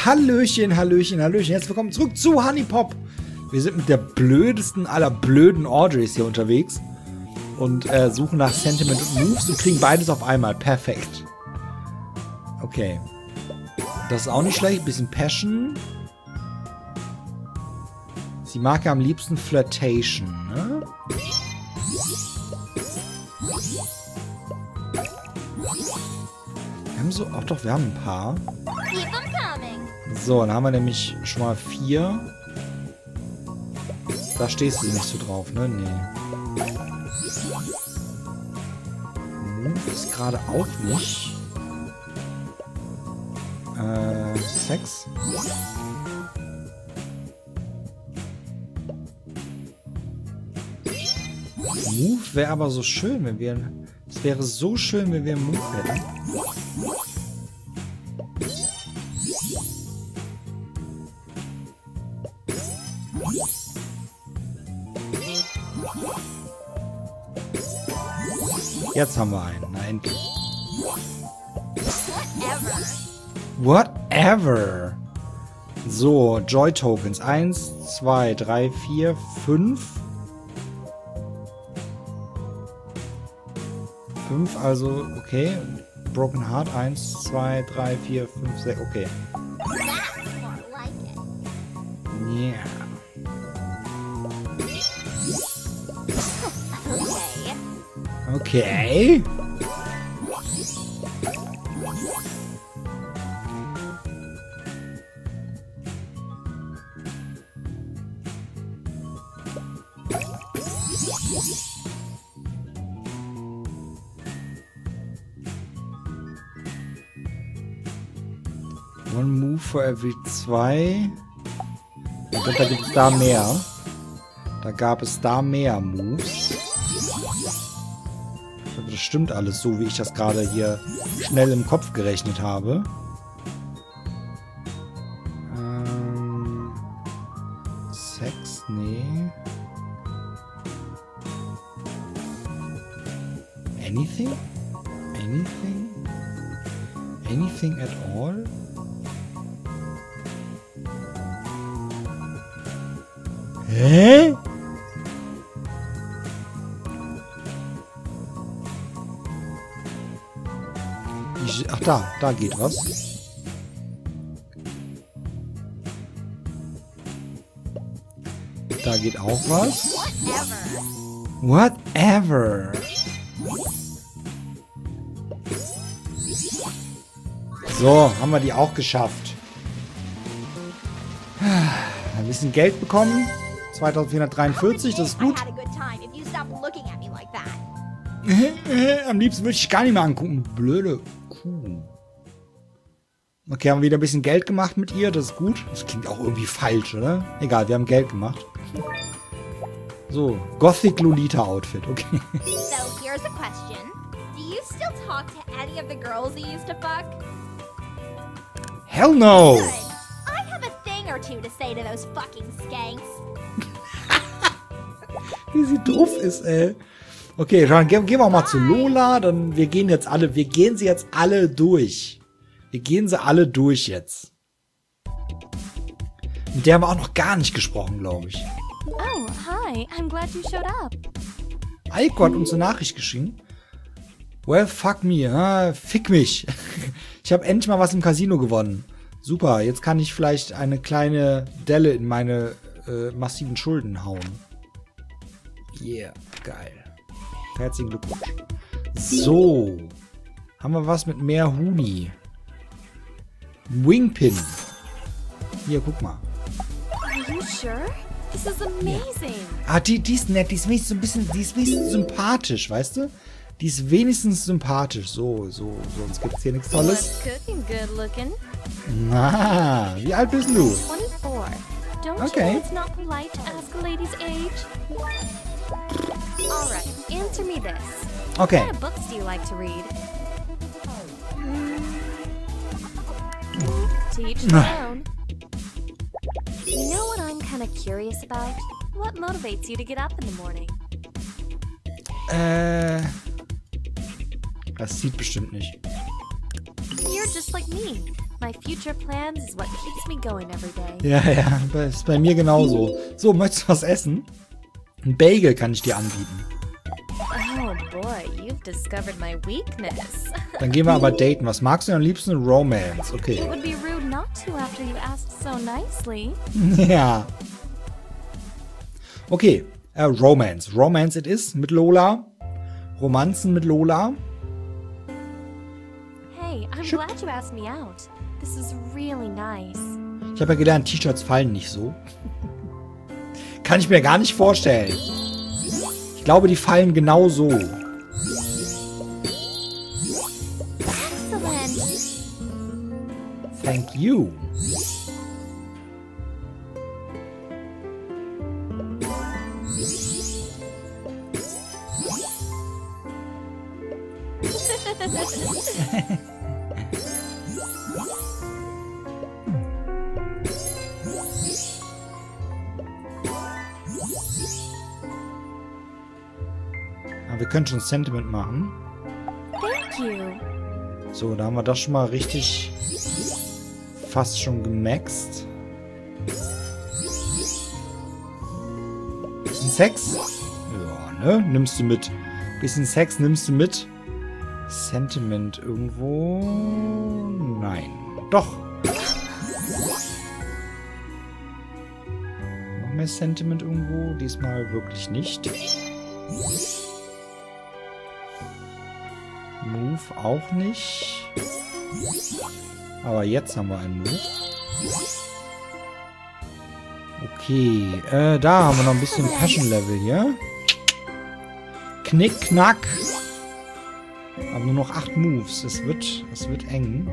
Hallöchen, Hallöchen, Hallöchen. Herzlich willkommen zurück zu Honeypop. Wir sind mit der blödesten aller blöden Audreys hier unterwegs und suchen nach Sentiment und Moves und kriegen beides auf einmal. Perfekt. Okay. Das ist auch nicht schlecht. Bisschen Passion. Sie mag ja am liebsten Flirtation, ne? Wir haben so... Ach doch, wir haben ein paar. So, dann haben wir nämlich schon mal 4. Da stehst du nicht so drauf, ne? Nee. Move ist gerade auch nicht. 6. Move wäre aber so schön, wenn wir... Es wäre so schön, wenn wir einen Move hätten. Jetzt haben wir einen. Na, endlich. Whatever. So, Joy Tokens. 1, 2, 3, 4, 5. 5, also, okay. Broken Heart. 1, 2, 3, 4, 5, 6. Okay. Yeah. Okay. One move for every 2. Ich glaube, da gibt es da mehr. Da gab es da mehr Moves. Das stimmt alles so, wie ich das gerade hier schnell im Kopf gerechnet habe. 6, nee. Anything? Anything? Anything at all? Hä? Ach, da geht was. Da geht auch was. Whatever. So, haben wir die auch geschafft. Ein bisschen Geld bekommen. 2443, das ist gut. Am liebsten würde ich gar nicht mehr angucken. Blöde Kuh. Okay, haben wir wieder ein bisschen Geld gemacht mit ihr. Das ist gut. Das klingt auch irgendwie falsch, oder? Egal, wir haben Geld gemacht. So, Gothic Lolita Outfit. Okay. So, here's a question. Do you still talk to any of the girls you used to fuck? Hell no! Good. I have a thing or two to say to those fucking skanks. Wie sie doof ist, ey. Okay, dann gehen wir auch mal zu Lola. Dann wir gehen sie jetzt alle durch. Wir gehen sie alle durch jetzt. Mit der haben wir auch noch gar nicht gesprochen, glaube ich. Oh, hi. I'm glad you showed up. Aiko hat uns eine Nachricht geschrieben. Well, fuck me. Fick mich. Ich habe endlich mal was im Casino gewonnen. Super, jetzt kann ich vielleicht eine kleine Delle in meine massiven Schulden hauen. Yeah, geil. Herzlichen Glückwunsch. So. Haben wir was mit mehr Huni? Wingpin. Hier, guck mal. Are you sure? This is amazing. Ah, die ist nett. Die ist wenigstens so ein bisschen, die ist wenigstens sympathisch, weißt du? Die ist wenigstens sympathisch. So. Sonst gibt's hier nichts Tolles. Good looking. Na, wie alt bist du? 24. Don't Okay. you know it's not polite to ask a lady's age? Alright, answer me this. Okay. What kind of books do you like to read? To each their own. You know what I'm kind of curious about? What motivates you to get up in the morning? Das sieht bestimmt nicht. You're just like me. My future plans is what keeps me going every day. Ja, ja, das ist bei mir genauso. So, möchtest du was essen? Ein Bagel kann ich dir anbieten. Oh boy, you've discovered my weakness. Dann gehen wir aber daten. Was magst du denn am liebsten? Romance. It Okay. would be rude not to after you asked so nicely. Ja. Okay, Romance. Romance it is mit Lola. Romanzen mit Lola. Hey, I'm Sure. glad you asked me out. This is really nice. Ich habe ja gelernt, T-Shirts fallen nicht so. Kann ich mir gar nicht vorstellen. Ich glaube, die fallen genau so. Excellent. Thank you. Aber wir können schon Sentiment machen. Thank you. So, da haben wir das schon mal richtig fast schon gemaxt. Bisschen Sex? Ja, ne? Nimmst du mit. Bisschen Sex nimmst du mit. Sentiment irgendwo? Nein. Doch. Noch mehr Sentiment irgendwo? Diesmal wirklich nicht. Move auch nicht. Aber jetzt haben wir einen Move. Okay, da haben wir noch ein bisschen Passion Level hier. Knick, knack. Aber nur noch 8 Moves. Es wird eng.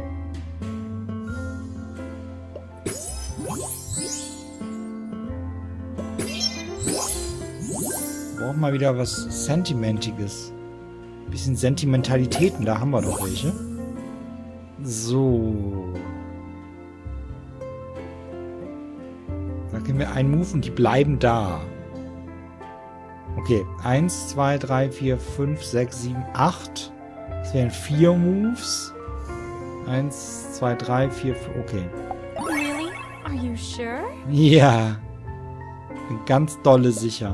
Brauchen mal wieder was Sentimentiges. Bisschen Sentimentalitäten, da haben wir doch welche. So. Da gehen wir einen Move und die bleiben da. Okay, 1, 2, 3, 4, 5, 6, 7, 8. Das wären 4 Moves. 1, 2, 3, 4, 5. Okay. Really? Are you sure? Ja. Bin ganz dolle sicher.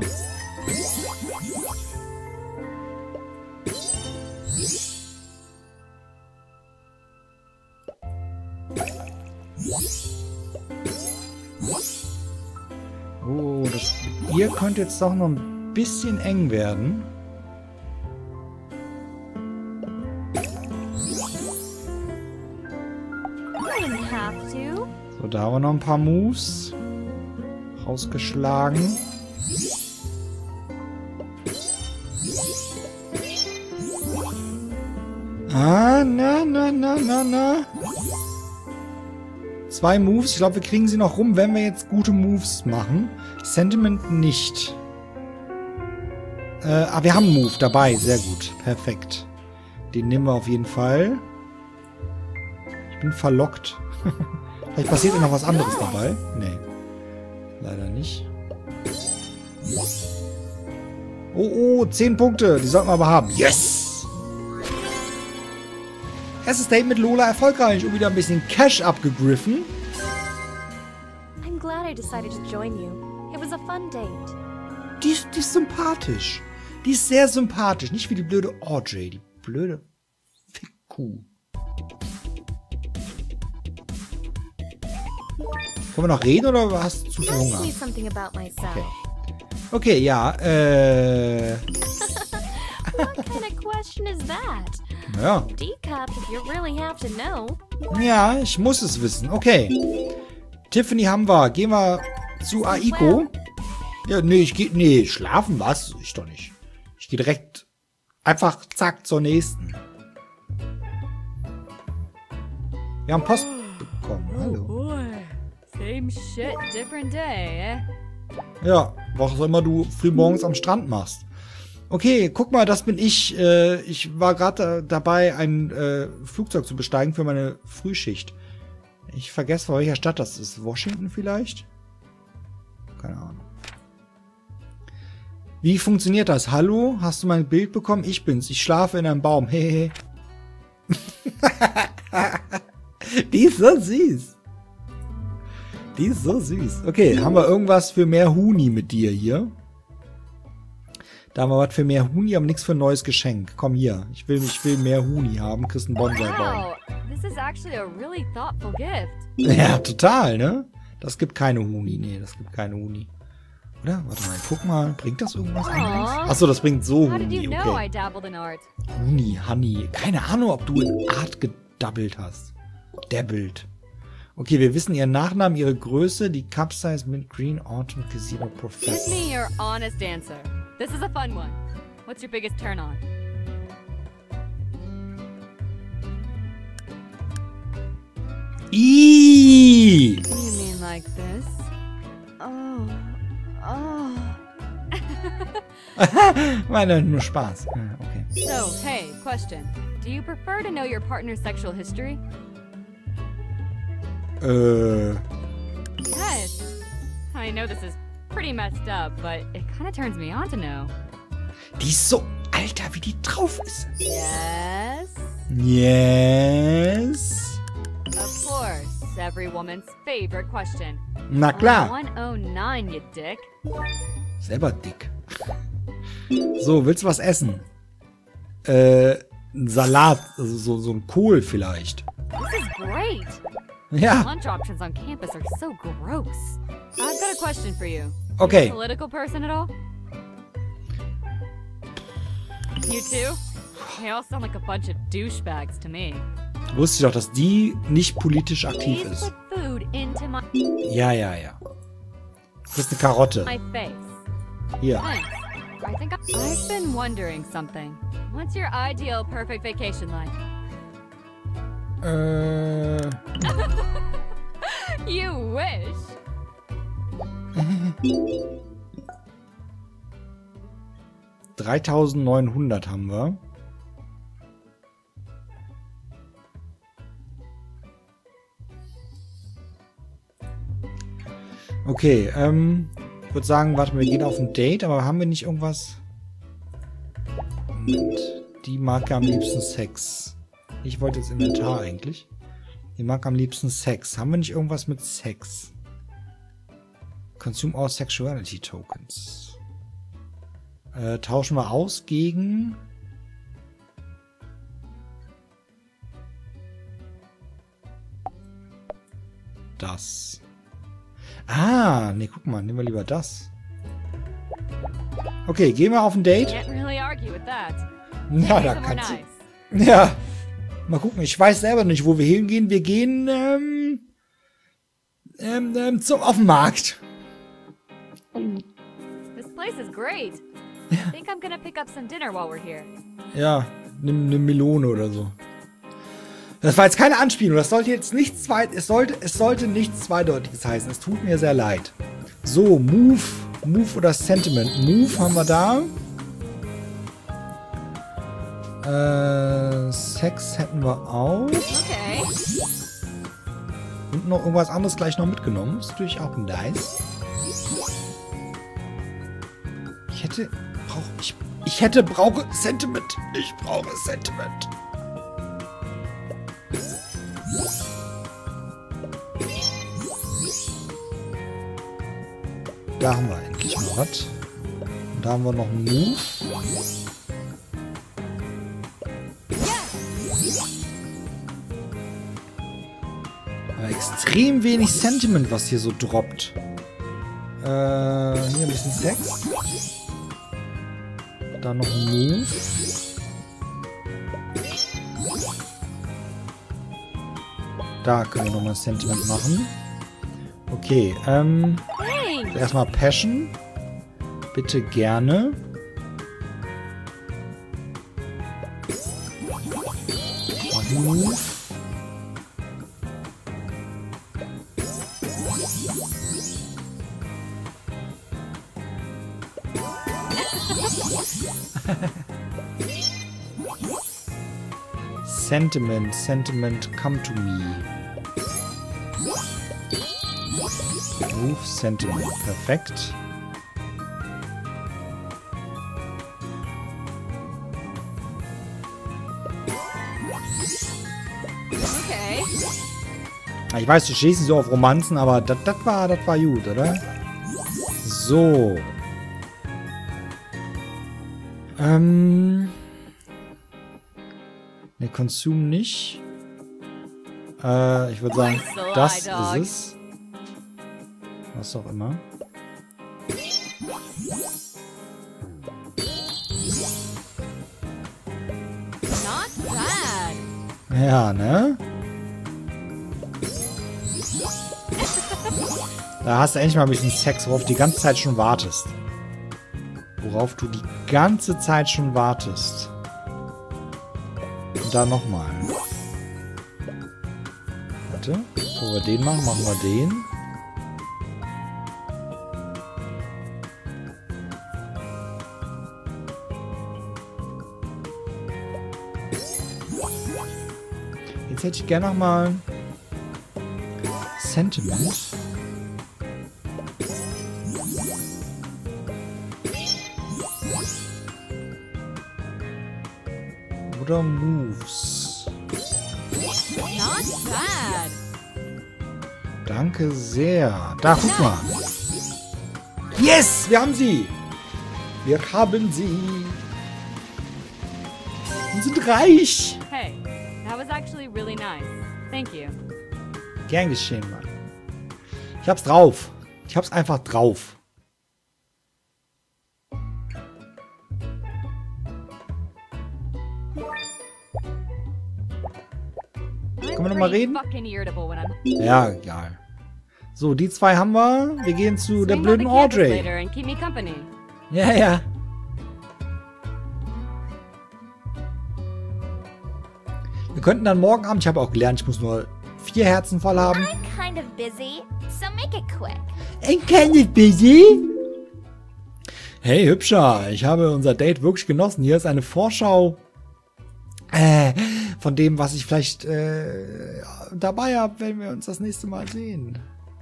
Oh, das hier könnte jetzt doch noch ein bisschen eng werden. I didn't have to. So, da haben wir noch ein paar Moves. Rausgeschlagen. Ah, na. 2 Moves. Ich glaube, wir kriegen sie noch rum, wenn wir jetzt gute Moves machen. Sentiment nicht. Aber wir haben einen Move dabei. Sehr gut. Perfekt. Den nehmen wir auf jeden Fall. Ich bin verlockt. Vielleicht passiert ja noch was anderes dabei. Nee. Leider nicht. Oh, 10 Punkte. Die sollten wir aber haben. Yes! Erstes Date mit Lola erfolgreich und wieder ein bisschen Cash abgegriffen. I'm glad I decided to join you. It was a fun date. Die ist sympathisch. Die ist sehr sympathisch. Nicht wie die blöde Audrey. Die blöde Fickkuh. Können wir noch reden oder hast du zu viel Tell Hunger? me something about myself. Okay, ja, What kind of question is that? ja. D-Cup, if you really have to know. Ja, ich muss es wissen. Okay. Tiffany haben wir. Gehen wir zu Aiko. Ja, nee, schlafen was? Ich doch nicht. Ich gehe direkt einfach zack zur nächsten. Wir haben Post bekommen. Hallo. Boy, same shit, different day, eh? Ja, was auch immer du frühmorgens am Strand machst. Okay, guck mal, das bin ich. Ich war gerade dabei, ein Flugzeug zu besteigen für meine Frühschicht. Ich vergesse, von welcher Stadt das ist. Washington vielleicht? Keine Ahnung. Wie funktioniert das? Hallo? Hast du mein Bild bekommen? Ich bin's. Ich schlafe in einem Baum. Hehehe. Die ist so süß. Die ist so süß. Okay, haben wir irgendwas für mehr Huni mit dir hier? Da haben wir was für mehr Huni, aber nichts für ein neues Geschenk. Komm hier. Ich will mehr Huni haben. Kriegst einen Bonsai-Baum. Wow, this is actually a really thoughtful gift. Ja, total, ne? Das gibt keine Huni. Nee, das gibt keine Huni. Oder? Warte mal, guck mal. Bringt das irgendwas anderes? Achso, das bringt so How did you Huni. know I Okay. dabbled in art? Huni, Honey. Keine Ahnung, ob du in Art gedabbelt hast. Dabbelt. Okay, wir wissen ihren Nachnamen, ihre Größe, die Cup Size Mint Green Autumn Casino Give Professor. me your honest answer. This is a fun one. What's your biggest turn on? Ihhh! You mean like this? Oh. War nur Spaß. Ja, okay. So, hey, question. Do you prefer to know your partner's sexual history? Yes. I know this is pretty messed up, but it kind of turns me on to know. Die ist so, Alter, wie die drauf ist. Yes. Yes. Of course. Every woman's favorite question. Na klar. 109, you dick. Selber dick. So, willst du was essen? Ein Salat, also so ein Kohl vielleicht. This is great. Ja, Lunch options on campus are so gross. I've got a question for you. okay. Political person at all? You too? They all sound like a bunch of douchebags to me. Wusste ich doch, dass die nicht politisch aktiv Please ist. put food into Ja. Das ist eine Karotte. my face. Hier. Thanks. I've been wondering something. What's your ideal perfect vacation like? You wish. $3.900 haben wir. Okay, ich würde sagen, warte, wir gehen auf ein Date, aber haben wir nicht irgendwas? Moment. Die mag am liebsten Sex. Ich wollte jetzt Inventar eigentlich. Die mag am liebsten Sex. Haben wir nicht irgendwas mit Sex? Consume all Sexuality Tokens. Tauschen wir aus gegen... das. Ah, nee, guck mal, nehmen wir lieber das. Okay, gehen wir auf ein Date. Can't really argue with that. Ja, da Somewhere kannst nice. du... Ja, mal gucken. Ich weiß selber nicht, wo wir hingehen. Wir gehen auf den Markt. This place is great. I think I'm gonna pick up some dinner while we're here. Ja, nimm eine Melone oder so. Das war jetzt keine Anspielung. Das sollte jetzt nichts es sollte nichts Zweideutiges heißen. Es tut mir sehr leid. So, Move oder Sentiment. Move haben wir da. Sex hätten wir auch. Okay. Und noch irgendwas anderes gleich noch mitgenommen. Das ist natürlich auch nice. Brauche Sentiment. Ich brauche Sentiment. Da haben wir endlich mal was. Und da haben wir noch einen Move. Aber extrem wenig Sentiment, was hier so droppt. Hier ein bisschen Sex. Dann noch ein Move. Da können wir nochmal Sentiment machen. Okay, Thanks. erstmal Passion. Bitte gerne. Move. Sentiment, come to me. Move Sentiment, perfekt. Okay. Ich weiß, du stehst nicht so auf Romanzen, aber das war gut, oder? So. Ne, Consume nicht. Ich würde sagen, das ist es. Was auch immer. Not bad. Ja, ne? Da hast du endlich mal ein bisschen Sex, worauf du die ganze Zeit schon wartest. Worauf du die ganze Zeit schon wartest. Und da nochmal. Warte. Bevor wir den machen, machen wir den. Jetzt hätte ich gerne nochmal Sentiment. Oder Moves. Not bad. Danke sehr. Da, guck mal. Yes, wir haben sie. Wir haben sie. Wir sind reich. Hey, that was actually really nice. Thank you. Gern geschehen, Mann. Ich hab's drauf. Ich hab's einfach drauf. Können wir noch mal reden? Ja, egal. So, die zwei haben wir. Wir gehen zu der blöden Audrey. Ja, ja. Wir könnten dann morgen Abend, ich habe auch gelernt, ich muss nur 4 Herzen voll haben. I'm kind of busy, so make it quick. I'm kind of busy? Hey, Hübscher, ich habe unser Date wirklich genossen. Hier ist eine Vorschau von dem, was ich vielleicht dabei habe, wenn wir uns das nächste Mal sehen.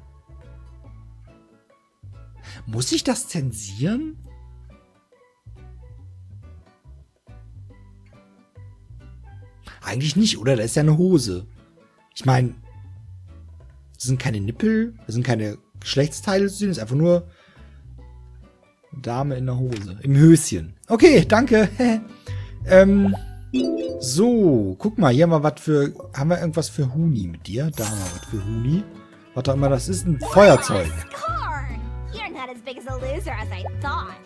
Muss ich das zensieren? Eigentlich nicht, oder? Da ist ja eine Hose. Ich meine, das sind keine Nippel, das sind keine Geschlechtsteile zu sehen, das ist einfach nur Dame in der Hose. Im Höschen. Okay, danke. So, guck mal, hier haben wir was für... Haben wir irgendwas für Huni mit dir? Da haben wir was für Huni. Was auch immer das ist, ein Feuerzeug. Corn! You're not as big as a loser as I thought.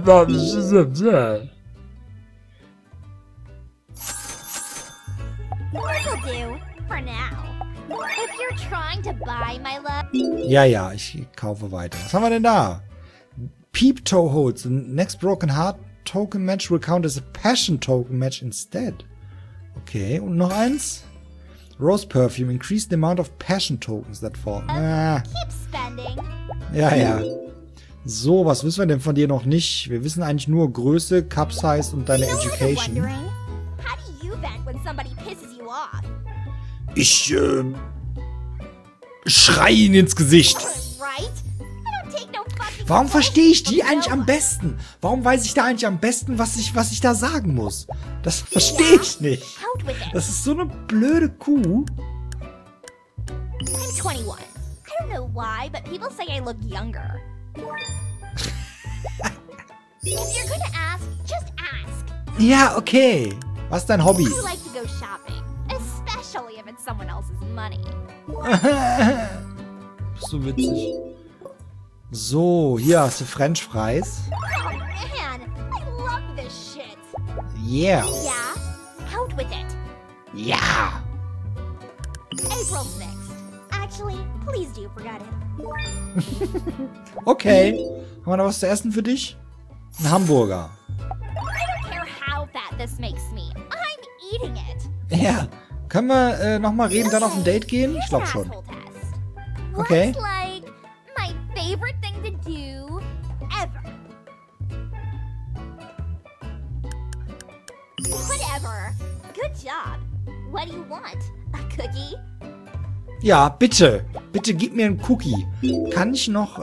This'll do, for now. If you're trying to buy my love... Ja, ja, ich kaufe weiter. Was haben wir denn da? Peep Toe Holds. The next Broken Heart Token Match will count as a Passion Token Match instead. Okay, und noch eins. Rose Perfume. Increase the amount of Passion Tokens that fall. Keep spending. Ja, ja. So, was wissen wir denn von dir noch nicht? Wir wissen eigentlich nur Größe, Cup Size und deine Education. How do you vent when somebody pisses you off? Ich, schrei ihn ins Gesicht. Right? I don't take no fucking... Warum verstehe ich die eigentlich am besten? Warum weiß ich da eigentlich am besten, was ich da sagen muss? Das verstehe ich nicht. Out with it. Das ist so eine blöde Kuh. I'm 21. I don't know why, but people say I look younger. If you're gonna ask, just ask. Ja, okay. Was ist dein Hobby? I like to go shopping, especially if it's someone else's money. Bist du witzig. So, hier hast du French Fries. Oh man, I love this shit. Yeah. Yeah? Out with it. Ja. April 6th. Actually, please do forget it. Okay. Haben wir noch was zu essen für dich? Ein Hamburger. I don't care how fat this makes me. I'm eating it. Ja. Können wir nochmal reden, dann auf ein Date gehen? Ich glaube schon. Okay. What's like my favorite thing to do ever? Whatever. Good job. What do you want? A cookie? Ja, bitte. Bitte gib mir einen Cookie. Kann ich noch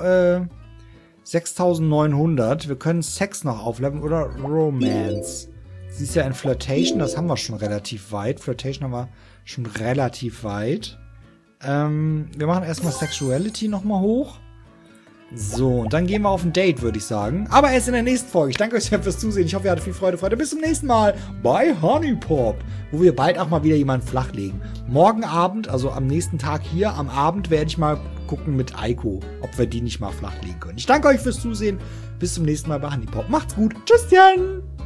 6900? Wir können Sex noch aufleveln oder Romance. Sie ist ja in Flirtation, das haben wir schon relativ weit. Flirtation haben wir schon relativ weit. Wir machen erstmal Sexuality nochmal hoch. So, und dann gehen wir auf ein Date, würde ich sagen. Aber erst in der nächsten Folge. Ich danke euch sehr fürs Zusehen. Ich hoffe, ihr hattet viel Freude. Bis zum nächsten Mal bei Honeypop, wo wir bald auch mal wieder jemanden flachlegen. Morgen Abend, also am nächsten Tag hier, am Abend werde ich mal gucken mit Aiko, ob wir die nicht mal flachlegen können. Ich danke euch fürs Zusehen. Bis zum nächsten Mal bei Honeypop. Macht's gut. Tschüsschen!